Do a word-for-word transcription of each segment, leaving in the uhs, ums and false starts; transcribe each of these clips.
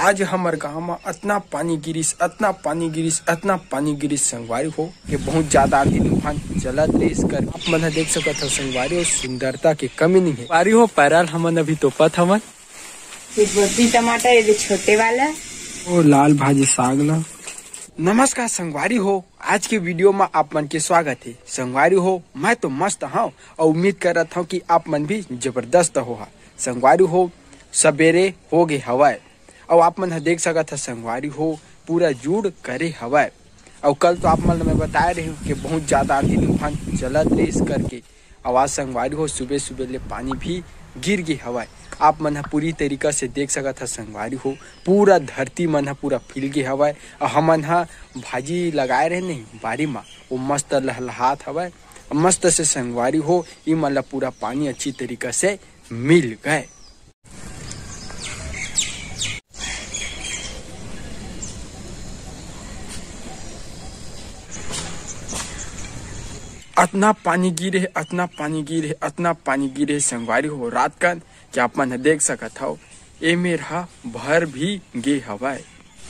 आज हमारे गांव में इतना पानी गिरिस इतना पानी गिरिस इतना पानी गिरिस संगवारी हो कि बहुत ज्यादा आंधी तूफान चलत रहे। इस कर आप मन देख सकत हो संगवारी हो सुंदरता की कमी नहीं है। वारी हो पैराल हमन अभी तो पत हमन टमाटर ये छोटे वाला ओ लाल भाजी साग ला। नमस्कार संगवारी हो, आज के वीडियो में आप मन के स्वागत है। संगवारी हो मैं तो मस्त हूँ और उम्मीद कर रहा था कि आप मन भी जबरदस्त हो। संगवारी हो सवेरे हो गए हवाए और आप मन देख सकत है संगवारी हो पूरा जुड़ करे हवाए। और कल तो आप मन मैं बता रहे हूँ कि बहुत ज्यादा आंधी तूफान चलत रहे। इस करके आवाज संगवारी हो सुबह सुबह ले पानी भी गिर गई हवाए। आप मन पूरी तरीका से देख सकत है संगवारी हो पूरा धरती मन पूरा फिल गई हवाए। और हमन हा भाजी लगाए रहे नहीं बारी में वो मस्त लहलहात हवाए। मस्त से संगवारी हो ई मन पूरा पानी अच्छी तरीका से मिल गए। इतना पानी गिरे इतना पानी गिरे इतना पानी गिरे संगवारी हो रात का क्या आप मन देख सकत हो ए मेरा भर भी गे हवाए।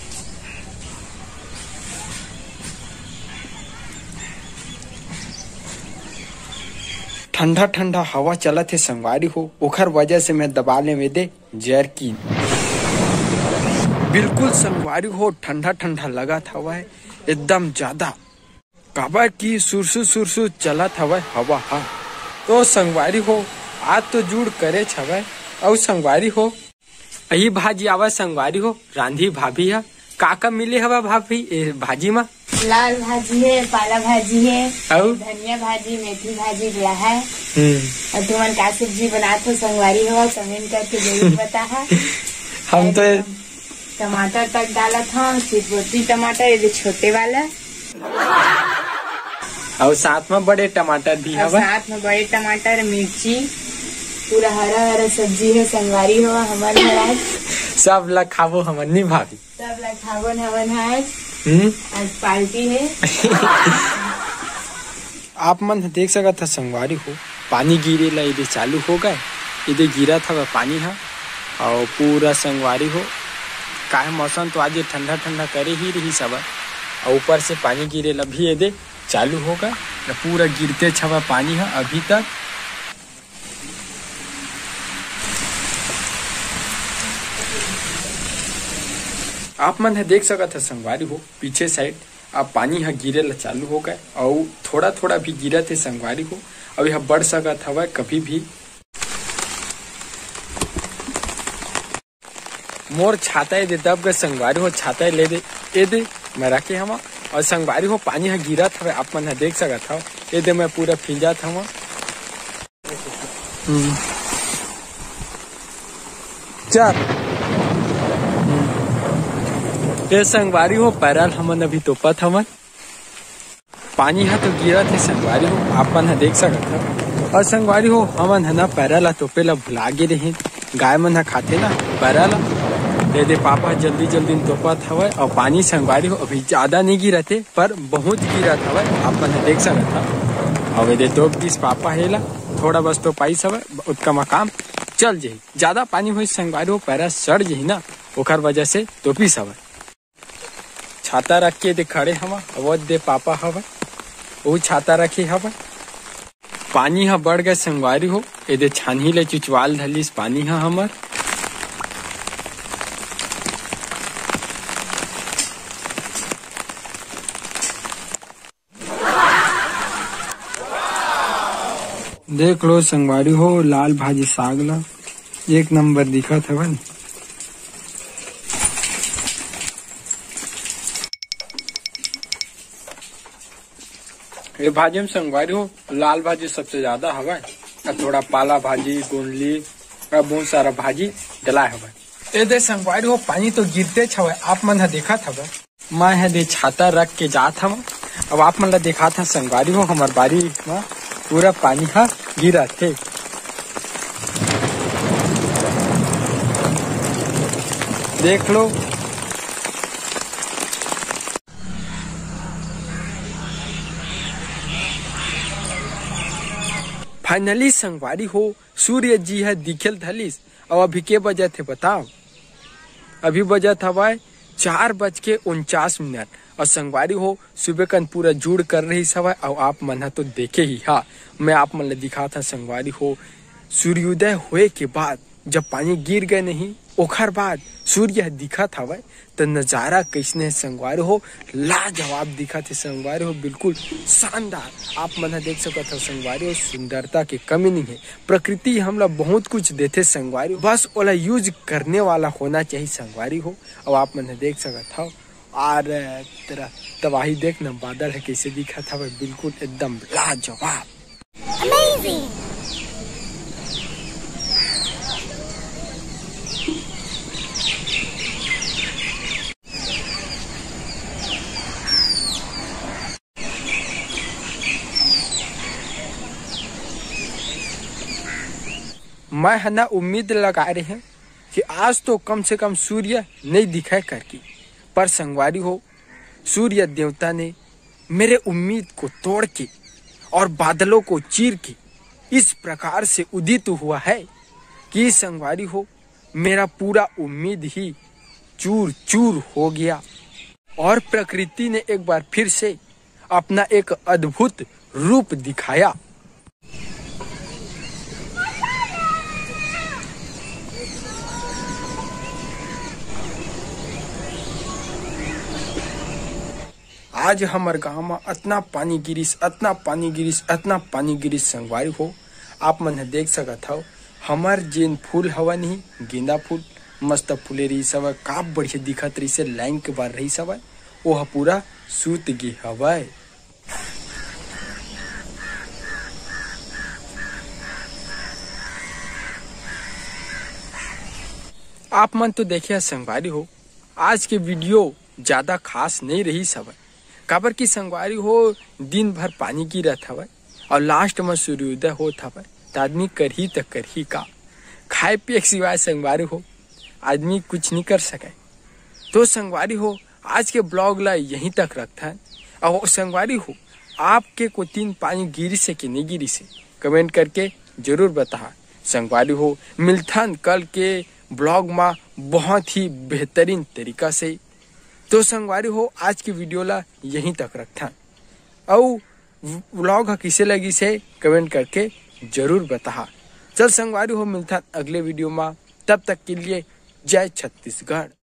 ठंडा ठंडा हवा चलत है संगवारी हो ओखर वजह से मैं दबाले में दे जर की बिल्कुल संगवारी हो ठंडा ठंडा लगा था हवा है एकदम ज्यादा काबर की सुरसु सुरसु चलत हवा हवा हा। तो संगवारी हो आज तो जुड़ करे छवे और संगवारी हो यही भाजी आवा संगवारी हो रांधी भाभी है का का मिले हवा भाभी ए भाजी में लाल भाजी है, पाला भाजी है और धनिया भाजी, मेथी भाजी दिया है। और तुमन का सब्जी बनाते हो संगवारी हो कमेंट करके जरूर बता है। हम तो टमाटर तक डाला था सिर्फ टमाटर ये छोटे वाला और साथ में बड़े टमाटर भी है। साथ में बड़े टमाटर मिर्ची पूरा हरा हरा सब्जी है संगवारी हो हमारे घर सब लग खावो हमन नहीं भाभी सब लग खावो हवन आज आज पार्टी है। आप मन देख सकत है संगवारी हो पानी गिरे ला इधर चालू हो गए। इधर गिरा था पानी है और पूरा संगवारी हो का मौसम तो आज ठंडा ठंडा करे ही रही सब और ऊपर से पानी गिरे ला भी इधर चालू होगा पूरा गिरते छवा पानी है अभी तक। आप मन है देख सकत है संगवारी हो पीछे साइड अब पानी है गिरे ला चालू हो गए और थोड़ा थोड़ा भी गिरत है संगवारी हो अब यह बढ़ सकत हवा कभी भी। मोर छाता दे दब गए संगवारी हो छाता ले दे ए दे मैं रखे हम और संगवारी हो पानी है गिरा था आप मन देख सकत हो ये दे मैं पूरा फिंजा था चार ये संगवारी हो पैराल हमन अभी तो पत हमन पानी है तो गिरा थे संगवारी हो आप मन देख सकत हो। और संगवारी हो हमन है ना पैराला तो पहला भुला गे रहे गाय मन है खाते ना पैराला दे दे पापा जल्दी जल्दी तोपत हवा और पानी संगवारी हो अभी ज्यादा नहीं गिरा थे पर बहुत गिरा था आप मन देख सकत था। और दे तो बीस पापा हेला थोड़ा बस तो पाई सब उसका मकाम चल जाही ज्यादा पानी हो संगवारी हो पैरा सड़ जाही ना ओखर वजह से तोपी सब छाता रख के दे खड़े हवा वो दे पापा हवा वो छाता रखे हवा पानी हा बढ़ गए संगवारी हो ए दे छानी ले चुचवाल धलिस पानी हा हमर देख लो संगवारी हो लाल भाजी साग ला एक नंबर दिखत है बन। ये भाजी में संगवारी हो लाल भाजी सबसे ज्यादा हवा थोड़ा पाला भाजी गोंडली और बहुत सारा भाजी डला हवा। ये दे संगवारी हो पानी तो गिरते छवे आप मन देखा था मैं है दे छाता रख के जात हवा। अब आप मन देखा था संगवारी हो हमार बारी में पूरा पानी हा गिरा थे। देख लो फाइनली संगवारी हो सूर्य जी है दिखल धलिस और अभी के बजे थे बताओ अभी बजत हवा चार बज के उनचास मिनट और संगवारी हो सुबह कन पूरा जुड़ कर रही सवय और आप मन तो देखे ही हा मैं आप मन दिखा था संगवारी हो सूर्योदय हुए के बाद जब पानी गिर गए नहीं ओखर बाद सूर्य दिखा था वह तो नजारा कैसने संगवारी हो लाजवाब दिखा थे संगवारी हो बिल्कुल शानदार आप मन देख सकते हो संगवारी हो सुंदरता की कमी नहीं है प्रकृति हमला बहुत कुछ देते संगवारी बस ओला यूज करने वाला होना चाहिए संगवारी हो और आप मन देख सकते हो और तेरा तबाही देख न बादल है कैसे दिखा था वह बिल्कुल एकदम लाजवाब Amazing! मैं है ना उम्मीद लगा रहे हैं कि आज तो कम से कम सूर्य नहीं दिखाई करके पर संगवारी हो सूर्य देवता ने मेरे उम्मीद को तोड़ के और बादलों को चीर के इस प्रकार से उदित हुआ है कि संगवारी हो मेरा पूरा उम्मीद ही चूर चूर हो गया और प्रकृति ने एक बार फिर से अपना एक अद्भुत रूप दिखाया। आज हमारे गांव में इतना पानी गिरिस इतना पानी गिरिस इतना पानी गिरिस संगवारी हो आप मन देख सकत हो हमार जेन फूल हवा नहीं गेंदा फूल मस्त फूले रही सब का बढ़िया दिखत रही से लाइन के बार रही सब वो पूरा सूत गे हवा। आप मन तो देखिए संगवारी हो आज के वीडियो ज्यादा खास नहीं रही सब काबर की संगवारी हो दिन भर पानी गिरत हवय और लास्ट में सूर्योदय होत हवय तो आदमी कर ही तो कर ही का खाए पिए के सिवाय संगवारी हो आदमी कुछ नहीं कर सके। तो संगवारी हो आज के ब्लॉग ला यहीं तक रखता है और संगवारी हो आपके को तीन पानी गिरी से कि नहीं गिरी से कमेंट करके जरूर बता। संगवारी हो मिलथन कल के ब्लॉग में बहुत ही बेहतरीन तरीका से। तो संगवारी हो आज की वीडियो ला यहीं तक रखता और व्लॉग किसे लगी से कमेंट करके जरूर बता। चल संगवारी हो मिलता अगले वीडियो में तब तक के लिए जय छत्तीसगढ़।